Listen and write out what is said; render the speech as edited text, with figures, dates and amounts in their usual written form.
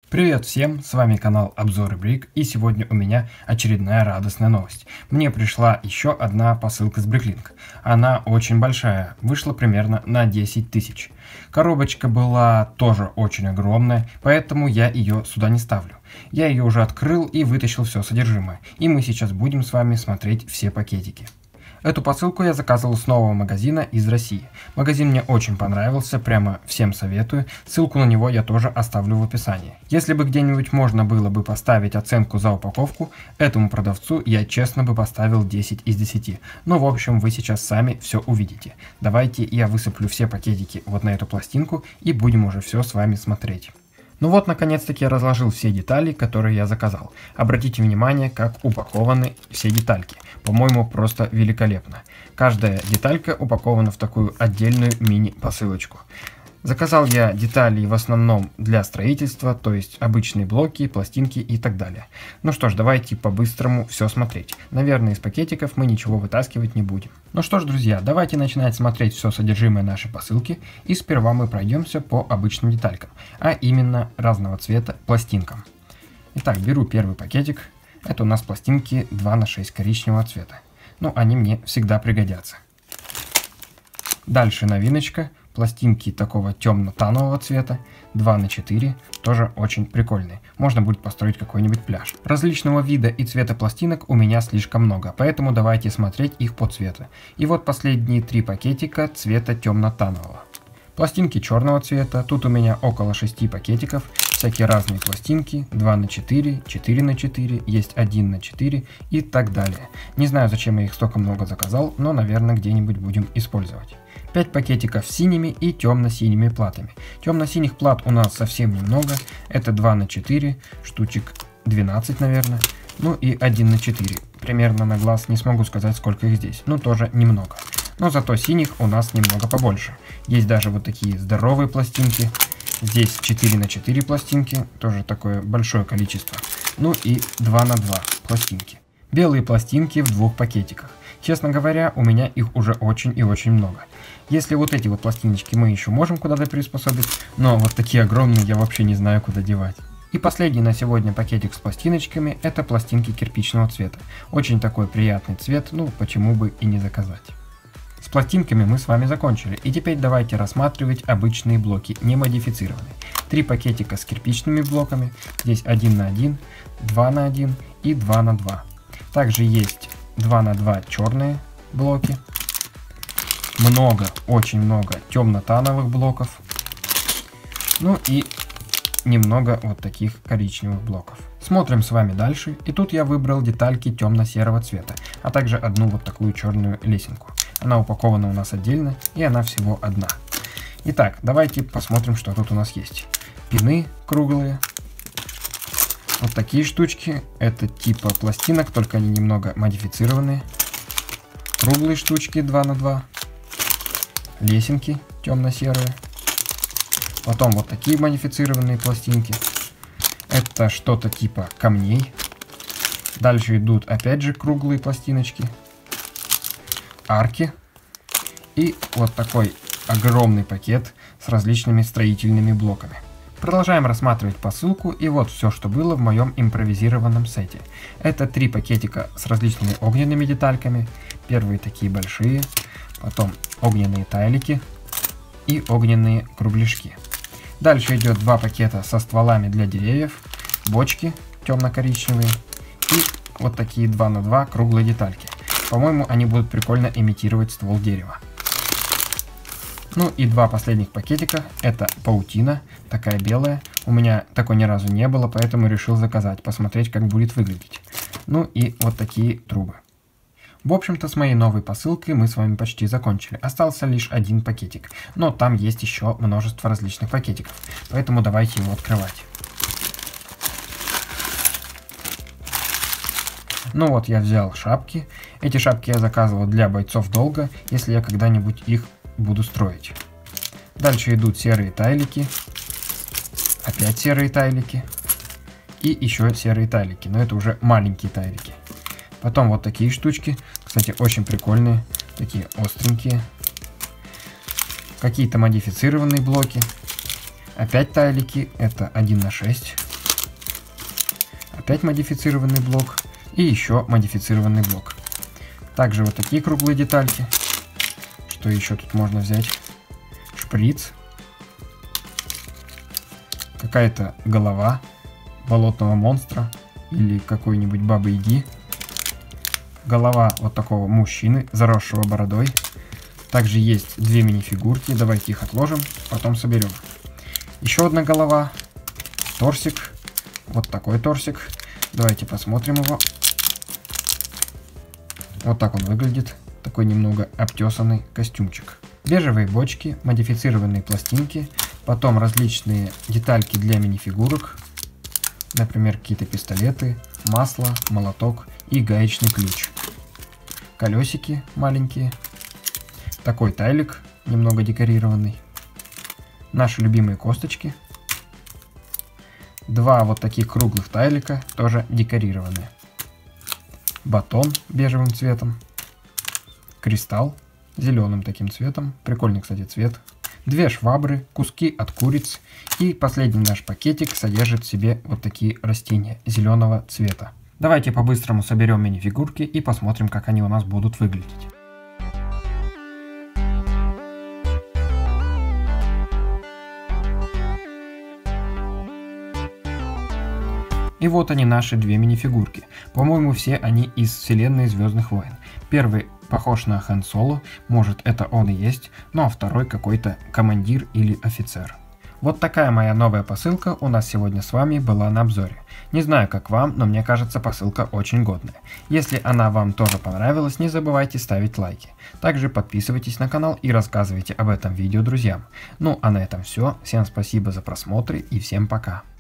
Привет всем, с вами канал Обзоры Брик, и сегодня у меня очередная радостная новость. Мне пришла еще одна посылка с Бриклинк. Она очень большая, вышла примерно на 10 тысяч. Коробочка была тоже очень огромная, поэтому я ее сюда не ставлю. Я ее уже открыл и вытащил все содержимое, и мы сейчас будем с вами смотреть все пакетики. Эту посылку я заказывал с нового магазина из России. Магазин мне очень понравился, прямо всем советую. Ссылку на него я тоже оставлю в описании. Если бы где-нибудь можно было бы поставить оценку за упаковку, этому продавцу я честно бы поставил 10 из 10. Но в общем вы сейчас сами все увидите. Давайте я высыплю все пакетики вот на эту пластинку и будем уже все с вами смотреть. Ну вот, наконец-таки я разложил все детали, которые я заказал. Обратите внимание, как упакованы все детальки. По-моему, просто великолепно. Каждая деталька упакована в такую отдельную мини-посылочку. Заказал я детали в основном для строительства, то есть обычные блоки, пластинки и так далее. Ну что ж, давайте по-быстрому все смотреть. Наверное, из пакетиков мы ничего вытаскивать не будем. Ну что ж, друзья, давайте начинать смотреть все содержимое нашей посылки. И сперва мы пройдемся по обычным деталькам, а именно разного цвета пластинкам. Итак, беру первый пакетик. Это у нас пластинки 2 на 6 коричневого цвета. Ну, они мне всегда пригодятся. Дальше новиночка. Пластинки такого темно-танового цвета, 2 на 4, тоже очень прикольные. Можно будет построить какой-нибудь пляж. Различного вида и цвета пластинок у меня слишком много, поэтому давайте смотреть их по цвету. И вот последние 3 пакетика цвета темно-танового. Пластинки черного цвета, тут у меня около 6 пакетиков, всякие разные пластинки, 2 на 4, 4 на 4, есть 1 на 4 и так далее. Не знаю, зачем я их столько много заказал, но, наверное, где-нибудь будем использовать. 5 пакетиков с синими и темно-синими платами. Темно-синих плат у нас совсем немного, это 2 на 4, штучек 12, наверное, ну и 1 на 4. Примерно на глаз не смогу сказать, сколько их здесь, но тоже немного. Но зато синих у нас немного побольше. Есть даже вот такие здоровые пластинки. Здесь 4 на 4 пластинки, тоже такое большое количество. Ну и 2 на 2 пластинки. Белые пластинки в 2 пакетиках. Честно говоря, у меня их уже очень и очень много. Если вот эти вот пластиночки мы еще можем куда-то приспособить, но вот такие огромные я вообще не знаю, куда девать. И последний на сегодня пакетик с пластиночками – это пластинки кирпичного цвета. Очень такой приятный цвет, ну почему бы и не заказать. С пластинками мы с вами закончили, и теперь давайте рассматривать обычные блоки, не модифицированные. 3 пакетика с кирпичными блоками, здесь 1 на 1, 2 на 1 и 2 на 2. Также есть 2 на 2 черные блоки. Много, очень много темно-тановых блоков. Ну и немного вот таких коричневых блоков. Смотрим с вами дальше. И тут я выбрал детальки темно-серого цвета, а также одну вот такую черную лесенку. Она упакована у нас отдельно, и она всего одна. Итак, давайте посмотрим, что тут у нас есть. Пины круглые. Вот такие штучки. Это типа пластинок, только они немного модифицированные. Круглые штучки 2 на 2. Лесенки темно-серые. Потом вот такие модифицированные пластинки. Это что-то типа камней. Дальше идут опять же круглые пластиночки. Арки. И вот такой огромный пакет с различными строительными блоками. Продолжаем рассматривать посылку, и вот все, что было в моем импровизированном сете. Это 3 пакетика с различными огненными детальками. Первые такие большие. Потом огненные тайлики и огненные кругляшки. Дальше идет 2 пакета со стволами для деревьев, бочки темно-коричневые и вот такие 2 на 2 круглые детальки. По-моему, они будут прикольно имитировать ствол дерева. Ну и 2 последних пакетика, это паутина, такая белая. У меня такой ни разу не было, поэтому решил заказать, посмотреть, как будет выглядеть. Ну и вот такие трубы. В общем-то, с моей новой посылкой мы с вами почти закончили. Остался лишь 1 пакетик, но там есть еще множество различных пакетиков, поэтому давайте его открывать. Ну вот, я взял шапки. Эти шапки я заказывал для бойцов долга, если я когда-нибудь их буду строить. Дальше идут серые тайлики, опять серые тайлики и еще серые тайлики, но это уже маленькие тайлики. Потом вот такие штучки, кстати, очень прикольные, такие остренькие. Какие-то модифицированные блоки. Опять тайлики, это 1 на 6. опять модифицированный блок и еще модифицированный блок. Также вот такие круглые детальки. Что еще тут можно взять? Шприц. Какая-то голова болотного монстра или какой-нибудь бабы-яги. Голова вот такого мужчины, заросшего бородой. Также есть две мини-фигурки, давайте их отложим, потом соберем. Еще одна голова, торсик, вот такой торсик. Давайте посмотрим его. Вот так он выглядит, такой немного обтесанный костюмчик. Бежевые бочки, модифицированные пластинки, потом различные детальки для мини-фигурок, например, какие-то пистолеты, масло, молоток и гаечный ключ. Колесики маленькие, такой тайлик, немного декорированный, наши любимые косточки, два вот таких круглых тайлика, тоже декорированные, батон бежевым цветом, кристалл зеленым таким цветом, прикольный, кстати, цвет, две швабры, куски от куриц и последний наш пакетик содержит в себе вот такие растения зеленого цвета. Давайте по-быстрому соберем мини-фигурки и посмотрим, как они у нас будут выглядеть. И вот они, наши две мини-фигурки. По-моему, все они из вселенной Звездных войн. Первый похож на Хан Соло, может это он и есть, ну а второй какой-то командир или офицер. Вот такая моя новая посылка у нас сегодня с вами была на обзоре. Не знаю как вам, но мне кажется посылка очень годная. Если она вам тоже понравилась, не забывайте ставить лайки. Также подписывайтесь на канал и рассказывайте об этом видео друзьям. Ну а на этом все. Всем спасибо за просмотр и всем пока.